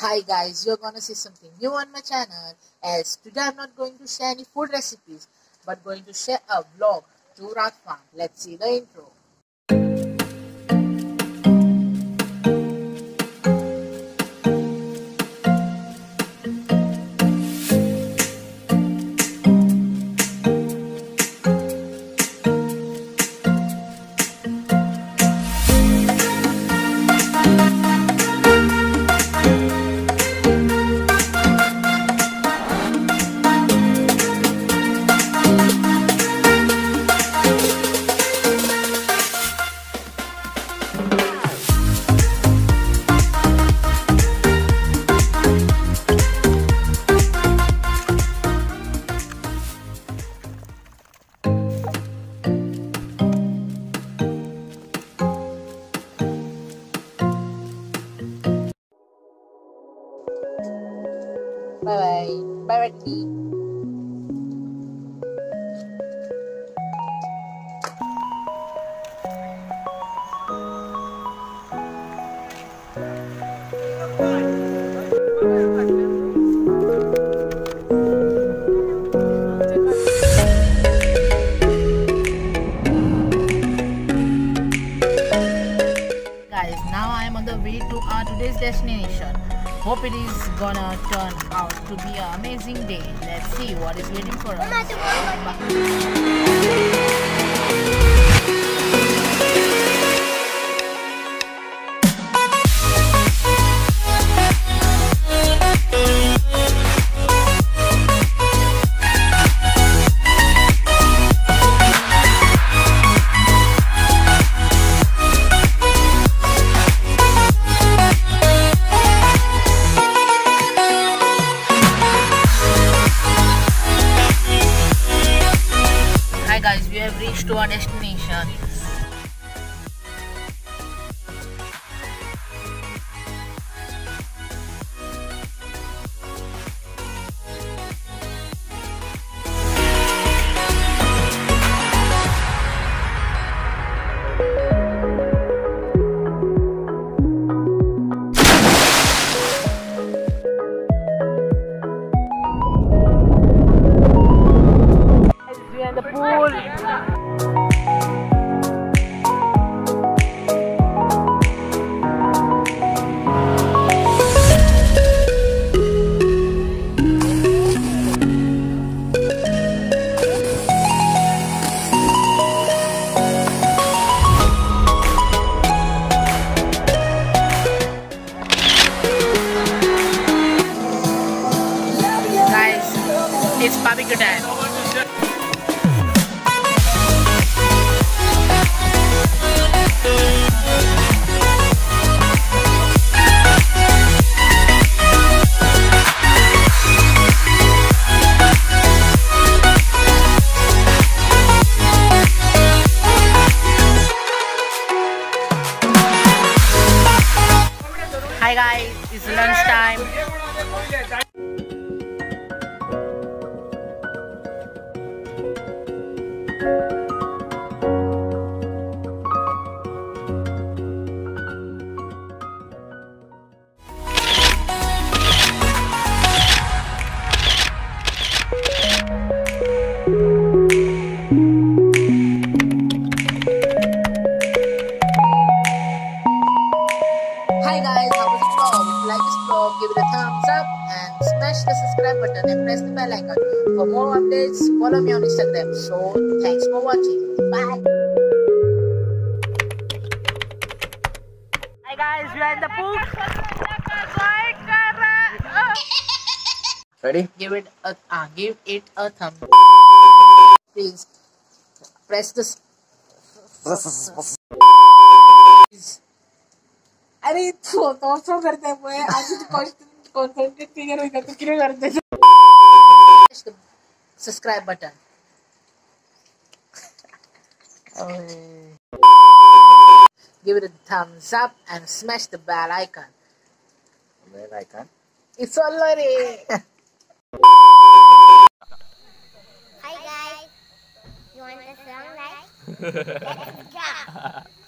Hi guys, you're gonna see something new on my channel, as today I'm not going to share any food recipes but going to share a vlog to Raut farm. Let's see the intro. Bye bye. Bye Reddy. Guys, now I am on the way to our today's destination. Hope it is gonna turn out to be an amazing day. Let's see what is waiting for us. Hi guys, we have reached to our destination. We are in the pool. Guys, it's barbecue time. Hi guys, it's lunchtime. Hi guys, how was the vlog? If you like this vlog, give it a thumbs up and smash the subscribe button and press the bell icon. For more updates, follow me on Instagram. So, thanks for watching. Bye. Hi guys, we are in the pool. Ready? Give it a thumb. Please press this. अरे तो करते हैं मैं आज concentrate figure होगा तो क्यों करते हैं subscribe button. Give it a thumbs up and smash the bell icon. Bell icon. It's already. Hi guys, you want a song like? Let's go!